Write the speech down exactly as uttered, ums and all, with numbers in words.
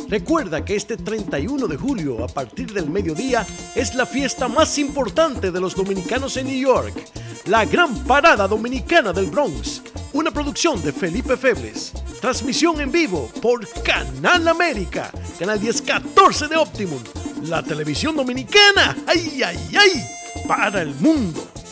Recuerda que este treinta y uno de julio, a partir del mediodía, es la fiesta más importante de los dominicanos en New York, la Gran Parada Dominicana del Bronx, una producción de Felipe Febres. Transmisión en vivo por Canal América, Canal diez catorce de Optimum, la televisión dominicana, ¡ay, ay, ay!, para el mundo.